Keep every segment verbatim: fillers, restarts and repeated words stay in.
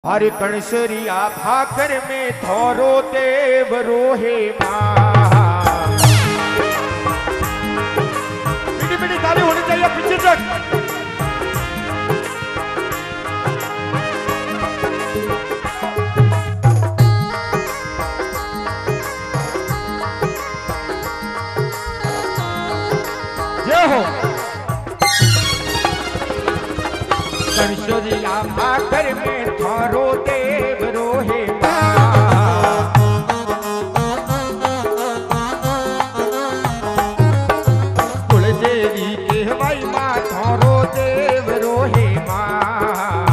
हर कणसरिया भाकर में थोरो देव रोहे माँ। मीठी मीठी ताली होनी चाहिए पीछे तक। जय हो। कणसरिया भाकर में थोरो देव रोहे माँ। कुलदेवी कहवाई माँ थोरो देव रोहे माँ।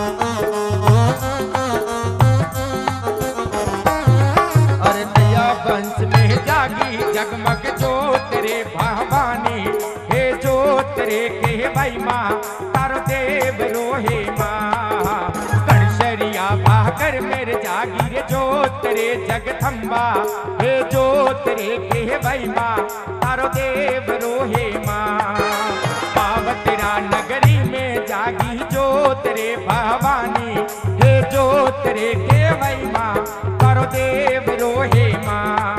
अरे नया वंश में जागी जगमग जोत रे भवानी, हे जोत रे कहवाई माँ तारो देव रोहे माँ। कणसरिया भाकर मेरे जागी रे जोत रे जगदम्बा, हे जोत रे कहवाई माँ तारो देव रोहे माँ। पावतरा नगरी में जागी जोत रे भवानी, हे जोत रे कहवाई माँ तारो देव रोहे माँ।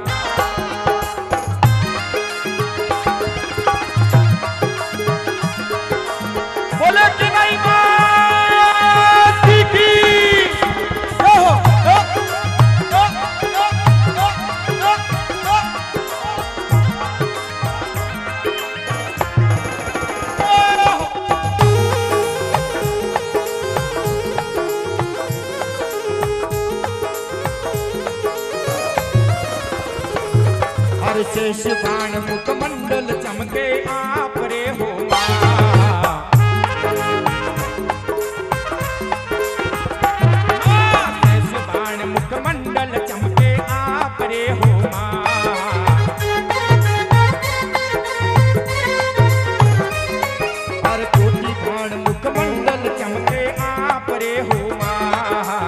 बोले कि नहीं बात की हो हो हो हो हो हो। हर शेष बाण मुखमंडल चमके आप रे हो माँ। शेष बाण मुखमंडल चमके आप रे हो माँ। हर कोटि बाण मुखमंडल चमके आप रे हो माँ।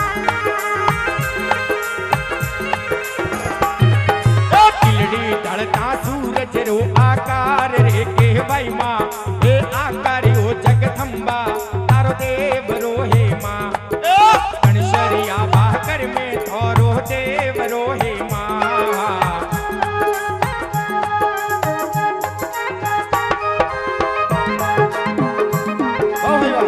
ढलता सूरज रो आकार रे कहवाई माँ, हे आकार हो जगदम्बा तारो देव रोहे माँ। कणसरिया भाकर में थोरो देव रोहे माँ। ओ भैया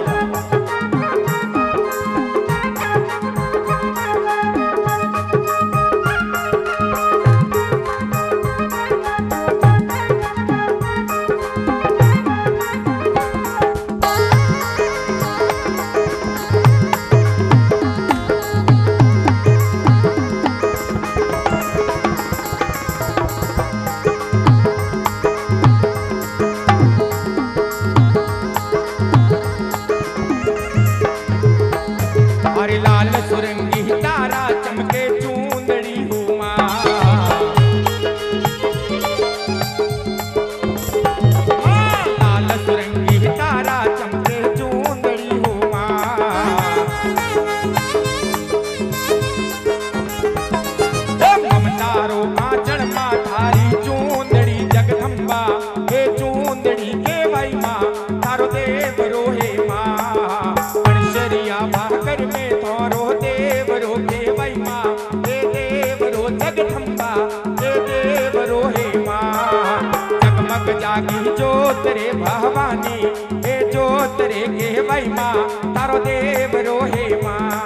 हरे लाल सुरंगी तारा चमके चूंदड़ी हो माँ। लाल सुरंगी तारा चमके चूंदड़ी हो माँ। ममतारो आंचल माँ थारी चूंदड़ी जगदम्बा, हे चूंदड़ी कहवाई माँ तारो देव रोहे माँ। कणसरिया भाकर में थोरो देव रो कहवाई माँ, हे देव रो जगदम्बा, हे देव रोहे माँ। जगमग जागी जोत रे भवानी, हे जोत रे कहवाई माँ तारो देव रोहे माँ।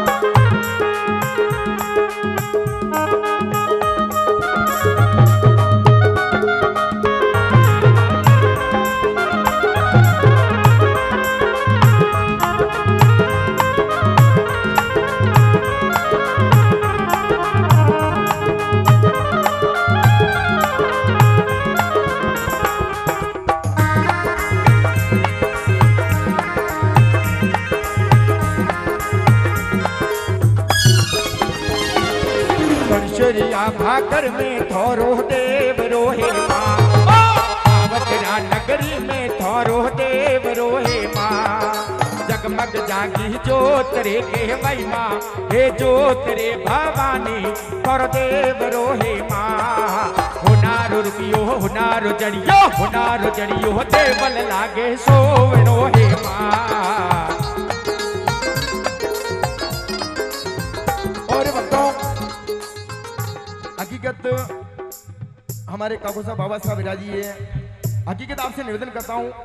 कणसरिया भाकर में थोरो देव रोहे माँ। पावतरा नगरी में थोरो देव रोहे माँ। जगमग जागी जोत रे कहवाई माँ, हे जोत रे भवानी थोरो देव रोहे माँ। हुनारो रुपियो हुनारो जड़ियो हुनारो जड़ियो देवल लागे सोवनो हे माँ। हकीकत हमारे काकू साहब बाबा साहब विराजी है। हकीकत आपसे निवेदन करता हूं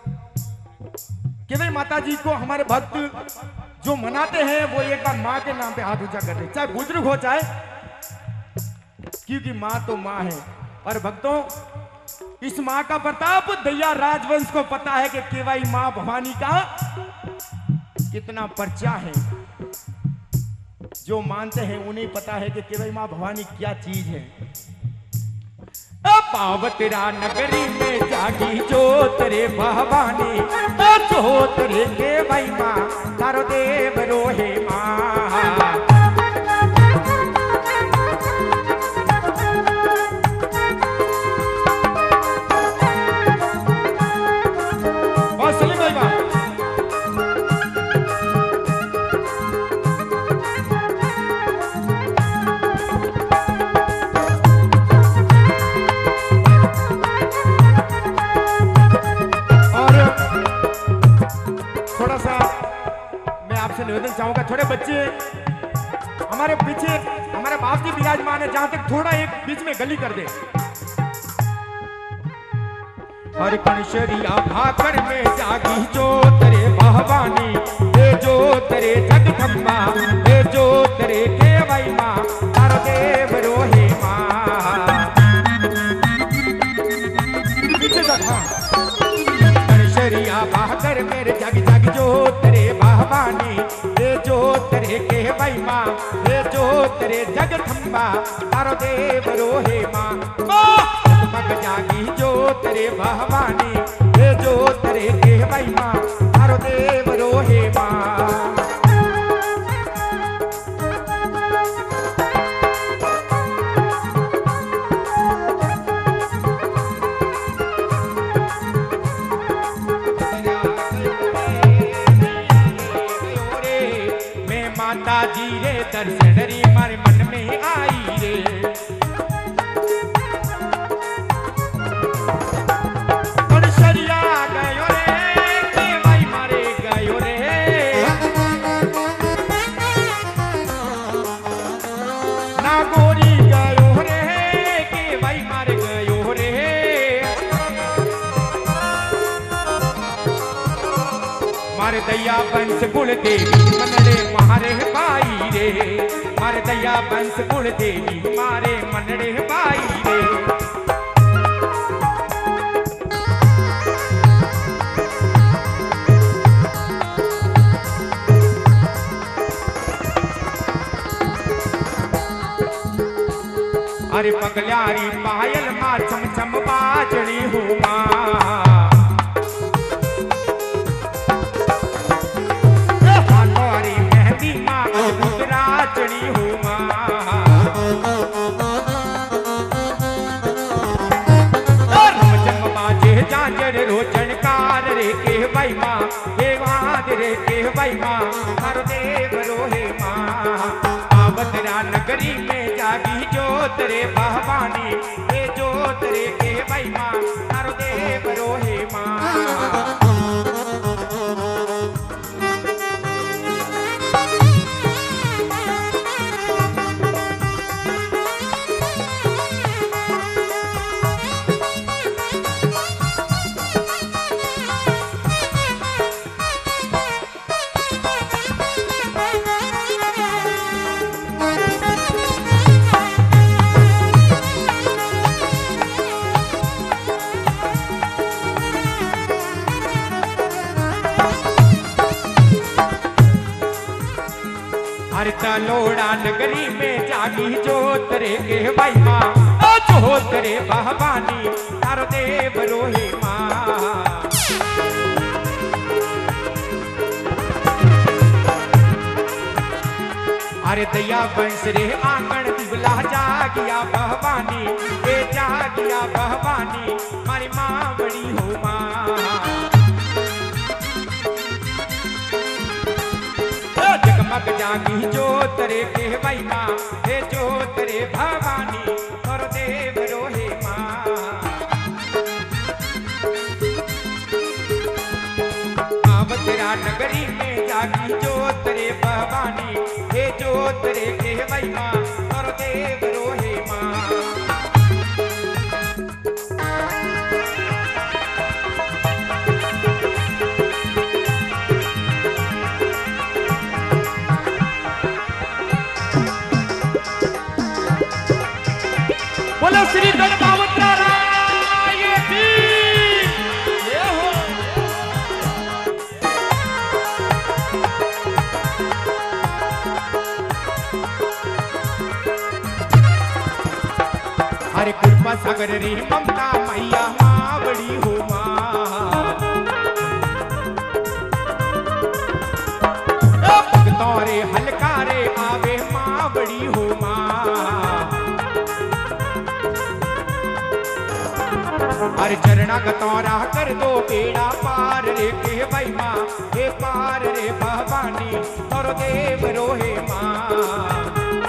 कि भाई माता जी को हमारे भक्त जो मनाते हैं वो एक बार माँ के नाम पे हाथ ऊंचा कर दे, चाहे बुजुर्ग हो चाहे, क्योंकि माँ तो माँ है। और भक्तों इस माँ का प्रताप दैया राजवंश को पता है कि केवई माँ भवानी का कितना पर्चा है। जो मानते हैं उन्हें पता है कि केवई माँ भवानी क्या चीज है। पावतरा नगरी में जागी जोत रे भवानी, जोत रे केवई माँ तारो देव रोहे माँ। निवेदन चाहूंगा, थोड़े बच्चे हमारे पीछे हमारे बाप जी विराजमान है, जहां तक थोड़ा एक बीच में गली कर दे। और कणशरिया भाकर में जागी जोत रे भवानी, हे जोत रे जगदम्बा, हे जोत रे केवई माँ तारो देव रोहे माँ। पीछे तक हाँ। कणशरिया भाकर मेरे जागी जागी जोत रे भवानी, हे जोत रे केवई माँ, हे जोत रे जगदम्बा तारो देव रोहे माँ। जगमग जागी जोत रे भवानी, हे जोत रे केवई माँ तारो देव रोहे माँ। माता जी रे दर्शन री मारे मन में आई रे। कणशरिया गयो रे केवई मारे गयो रे, नागोरी गयो रे केवई मारे गयो रे। मारे दैया वंश कुल देवी मनड़े मारे बाई रे, मारे दैया वंश कुल देवी मारे मनड़े बाई रे। अरे पगल्यारी पायल माँ चम चम बाजनी हूँ माँ, राजनी हूँ माँ। बाजे जांजर रोचन कार रे केवई माँ, हे वाद रे केवई माँ तारो देव रोहे माँ। पावतरा नगरी में जागी जोत रे भवानी, हे जोत रे केवई माँ तारो देव रोहे माँ। तलोड़ा नगरी में जागी जोत रे केवई माँ, जोत रे भवानी तारो देव रोहे माँ। अरे दैया वंश रे आंगन दिवला जागिया भवानी, ए जागिया भवानी मारी माँ बड़ी हो माँ। जगमग जागी जोत रे केवई माँ, हे जोत रे भवानी तारो देव रोहे माँ। पावतरा नगरी में जागी जोत रे भवानी, हे जोत रे केवई माँ तारो देव रोहे माँ। अरे कृपा सागर रे ममता मैया माँ बड़ी हो माँ। भक्तों रे हल्का रे आवे माँ बड़ी हो माँ। अरे चरणा गतौरा कर दो बेड़ा पार रे के भाई माँ। हे पार रे भवानी और देव रोहे माँ।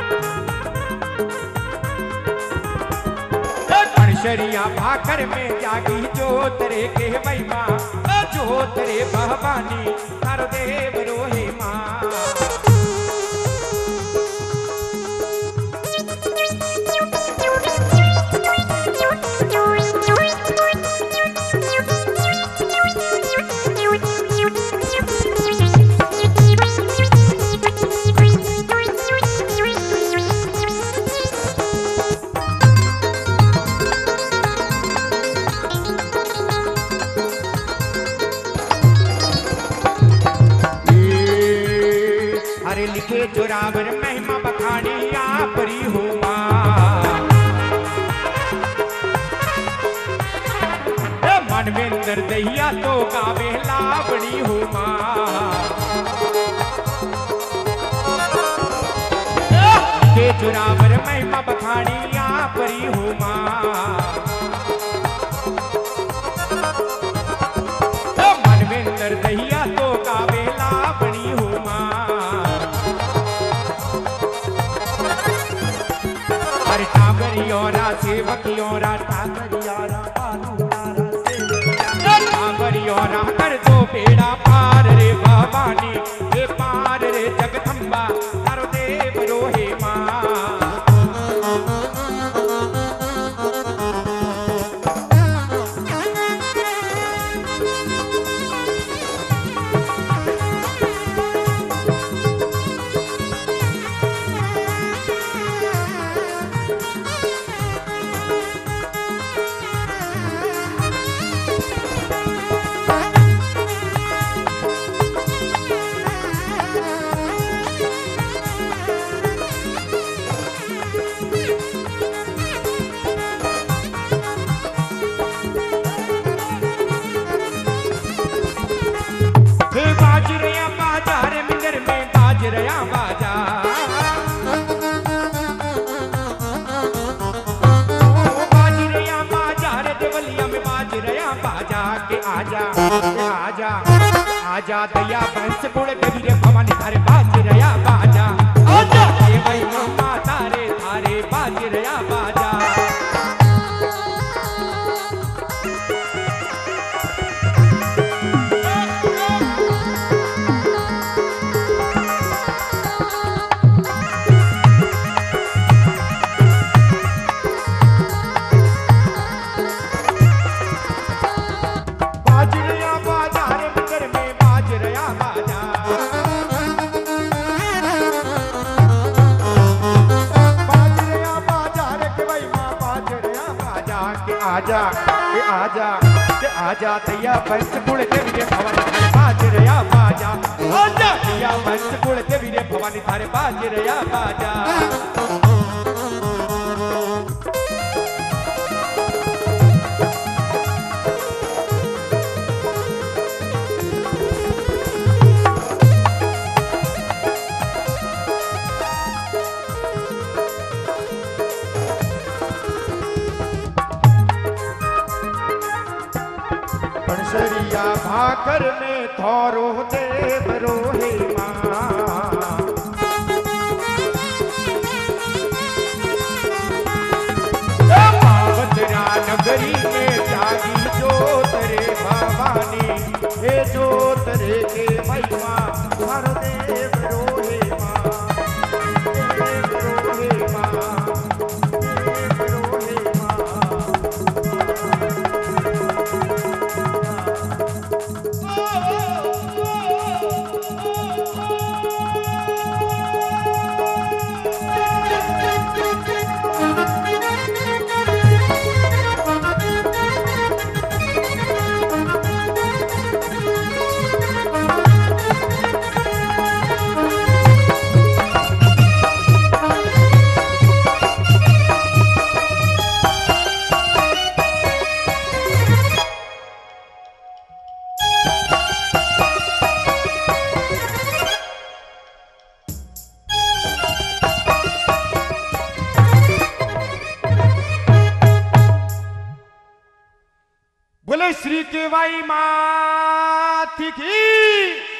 शरिया भाकर में जागी जोत रे के भाई माँ। जोत रे भवानी तारो देव रोहे माँ। अरे लिखे जोरावर महिमा बखानी आपरी हो माँ। मनवेंद्र दहिया तो गावे लावड़ी हो माँ। लिखे जोरावर महिमा बखानी आपरी हो माँ। मनवेंद्र दहिया तो गावे लावड़ी हो माँ। अरे टागरियोरा सेवकियोरा टागरियोरा बालूरा सेवकियोरा टागरियोरा कर दो बेड़ा पार रे भवानी। हे पार रे जगदम्बा तारो देव रोहे माँ। आजा आजा दया बंस गुण देवी भवानी थारे बाज रया बाजा। आजा ये भाई मामा तारे थारे बाज रया बाजा। आजा के आजा के आजा दैया बंस गुण देवी रे भवानी थारे बाज रया बाजा। आजा दैया बंस गुण देवी रे भवानी थारे बाज रया बाजा। शरिया भाकर में थौरो देव रोहे माँ। पावतरा नगरी में जागी जोत रे भवानी। हे जोत रे के महिमा हर देव रोहे माँ। देव रोहे माँ देव रोहे माँ। श्री केवाई मात की।